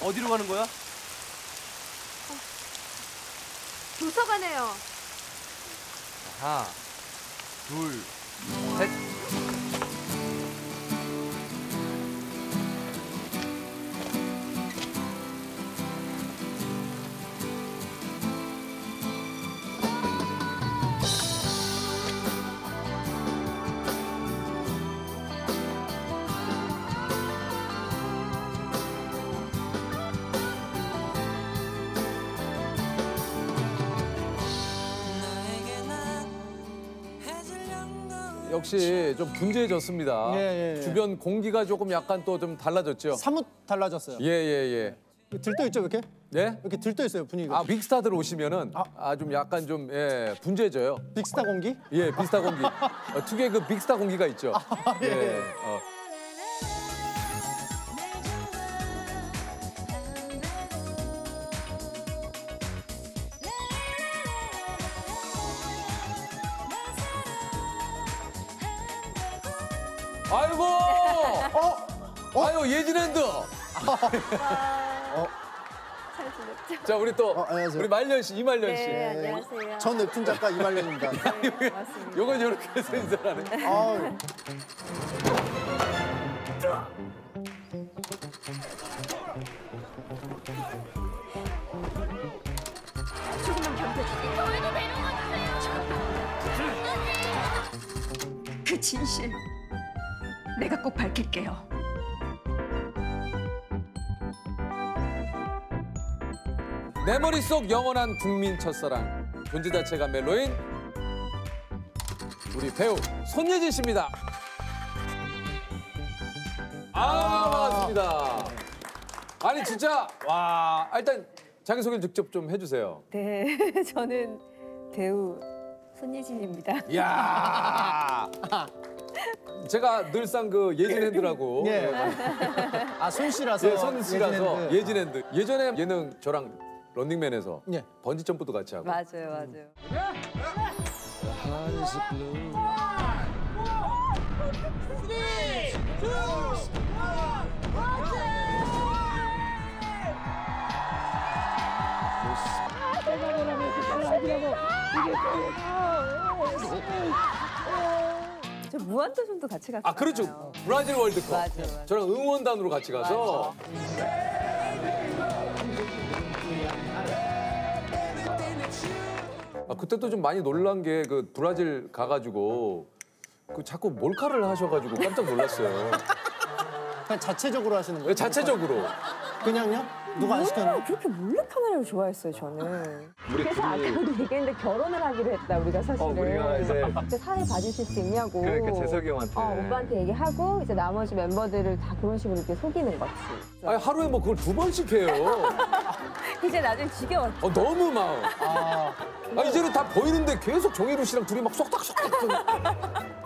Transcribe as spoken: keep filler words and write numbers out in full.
어디로 가는 거야? 도서관에요. 하나, 둘, 셋. 역시 좀 분주해졌습니다. 예, 예, 예. 주변 공기가 조금 약간 또 좀 달라졌죠. 사뭇 달라졌어요. 예, 예, 예. 들떠 있죠, 이렇게? 네? 이렇게 들떠 있어요, 분위기가. 아, 빅스타들 오시면은 아, 아. 좀 약간 좀 예, 분주해져요. 빅스타 공기? 예, 빅스타 공기. 어, 특유의 그 빅스타 공기가 있죠. 아, 예. 예. 어. 아이고! 어? 어? 아유, 예진핸드! 어? 잘 지냈죠? 자, 우리 또, 어, 안녕하세요. 우리 말년 씨, 이말년 씨. 네, 안녕하세요. 전 웹툰 작가 이말년입니다. 네, 맞습니다. 요건 이렇게 해서 인사를 하네. 아유. 조금만 견뎌주세요. 저희도 데려가 주세요. 그 진실 내가 꼭 밝힐게요. 내 머릿속 영원한 국민 첫사랑. 존재 자체가 멜로인 우리 배우 손예진 씨입니다. 아, 반갑습니다. 아니, 진짜, 와, 일단 자기소개를 직접 좀 해주세요. 네, 저는 배우 손예진입니다. 이야. 제가 늘상 그 예진핸드라고. 예. 아, 손씨라서. 예, 손씨라서 예진핸드. 예진핸드. 예전에 예능 저랑 런닝맨에서 예. 번지 점프도 같이 하고. 맞아요, 맞아요. 저 무한도전도 같이 갔어요. 아, 그렇죠. 브라질 월드컵. 맞아요, 맞아요. 저랑 응원단으로 같이 가서. 아, 그때도 좀 많이 놀란 게 그 브라질 가가지고 그 자꾸 몰카를 하셔가지고 깜짝 놀랐어요. 그냥 자체적으로 하시는 거예요? 네, 자체적으로. 그냥요? 누가 안 시켰나? 그렇게 몰래 카메라를 좋아했어요, 저는. 그래서 아까 우리 얘기했는데 결혼을 하기로 했다, 우리가 사실은. 어, 우리가 이제 이제 사회 봐주실 수 있냐고. 그러니까 재석이 형한테. 어, 오빠한테 얘기하고 이제 나머지 멤버들을 다 그런 식으로 이렇게 속이는 거지. 아니, 하루에 뭐 그걸 두 번씩 해요. 이제 나중에 지겨웠죠. 어, 너무 막. 아, 아, 이제는 다 보이는데 계속 정혜루 씨랑 둘이 막 쏙닥쏙닥.